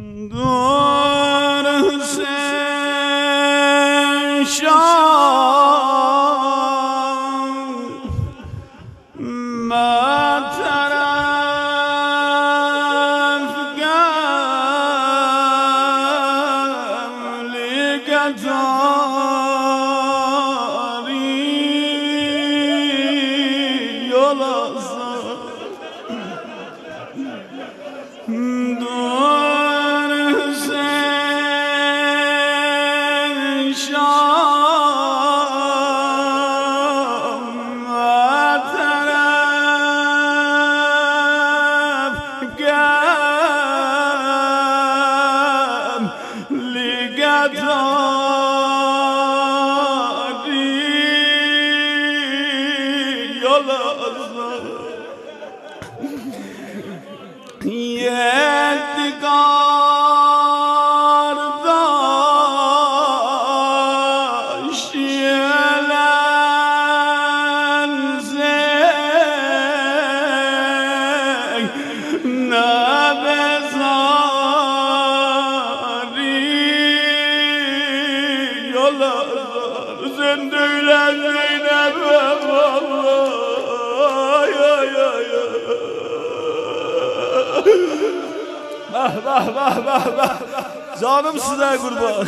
دور حسین شاه ما طرف گملی گداری یول دور حسین شاه ما طرف گملی گداری یول یدگار داشت یه لحظه نبزاری یالازار زنده زینب Canım size kurban.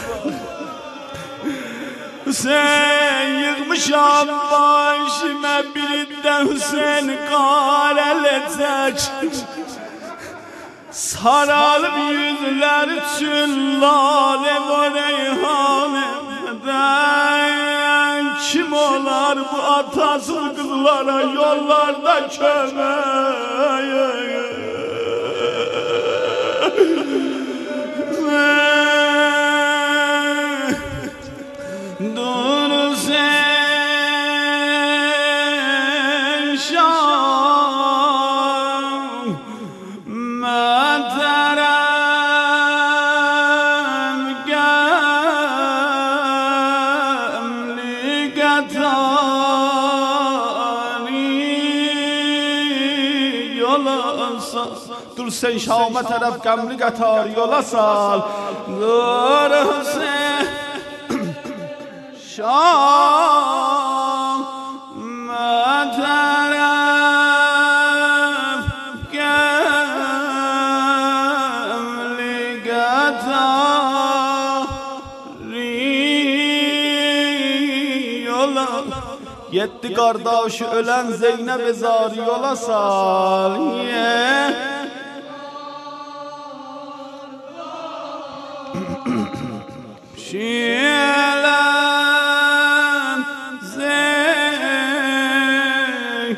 Hüseyin yıkmışam başıma birinden Hüseyin karelecek saralıp yüzler çüllale ve reyhaneden kim olar bu atasız kızlara yollarda kömeğe Dur sen şah materem gemli gatari yola sal Dur sen Şam'a taraf gemli gatar yola sal. Dur sen şah materem gemli gatari yola Yetti kardeşi ölen Zeynep zar yola sal. Şielen Zeynep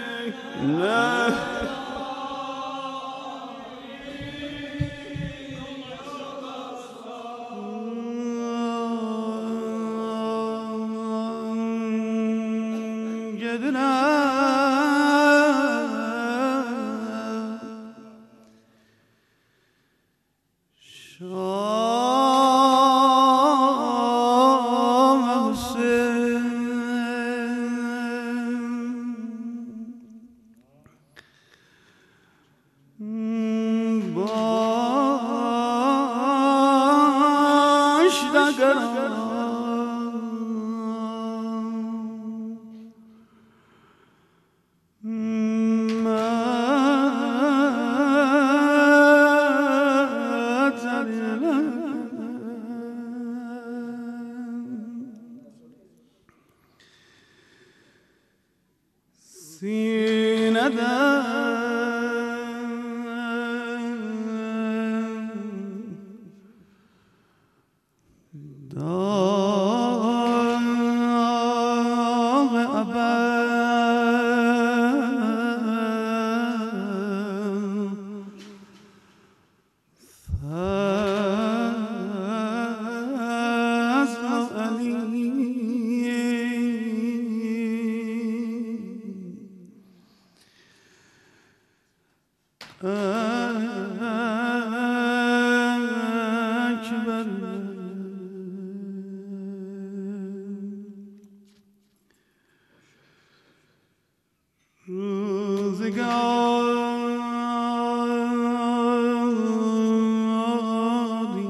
روزگاری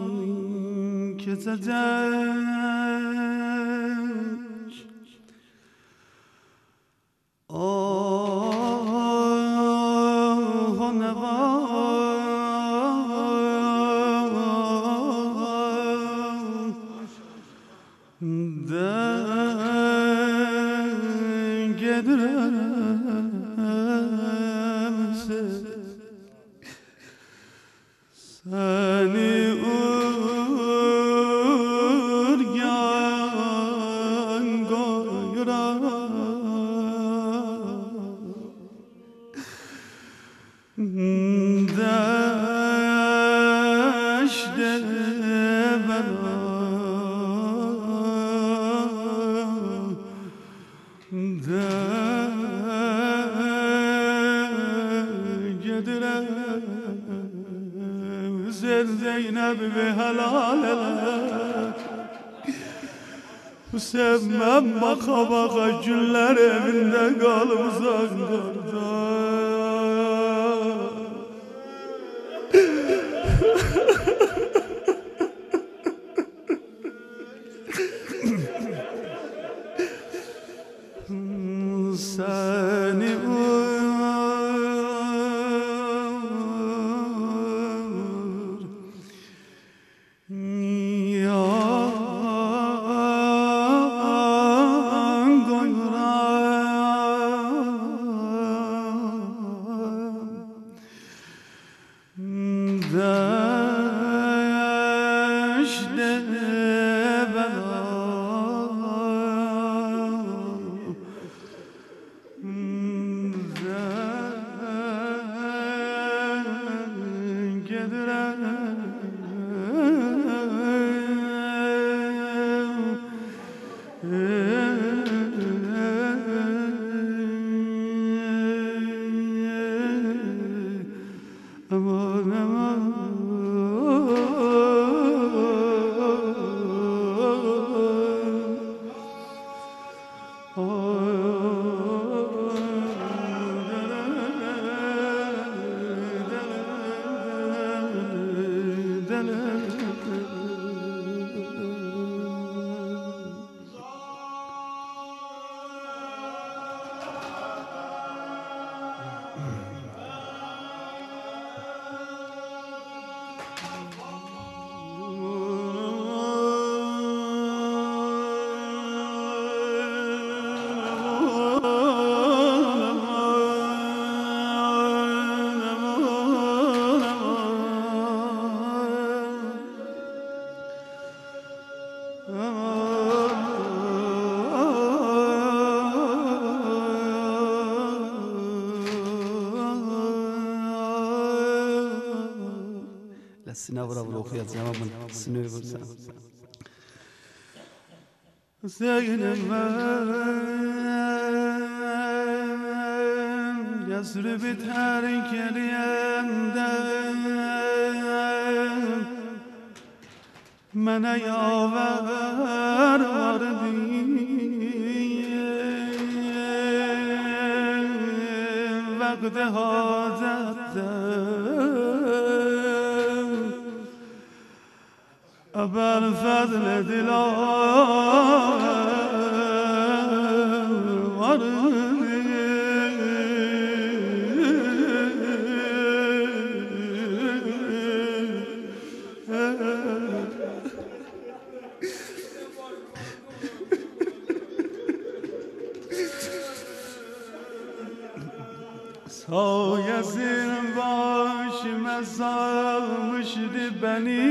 که زدک آه و نوا Seni urgan goyra Deşte bana Zeynep ve helal Sevmem baka baka günler evinde kalımızdan karda Seni Sinavra bırakıyor zaman sinir bulsa. Zeynep Yasrib'i terk ediyende Mene yaver vardı Vakti hacette أبا الفضل دلار Sayesinin başıma salmıştı beni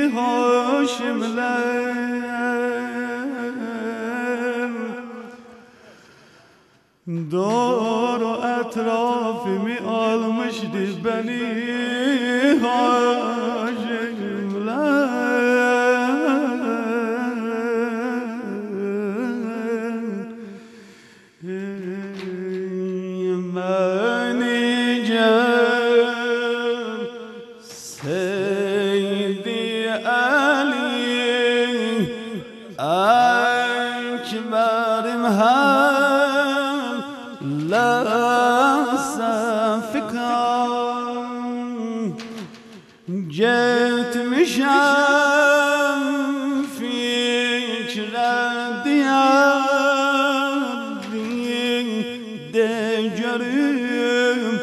Haşimler Doğru etrafımı almıştı beni Haşimler Ekberim hem lasafkan Gitmişem دگریم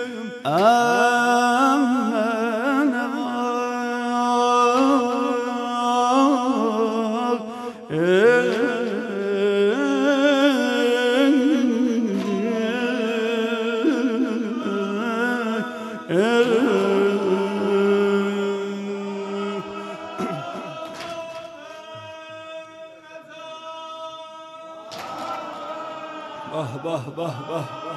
به به به به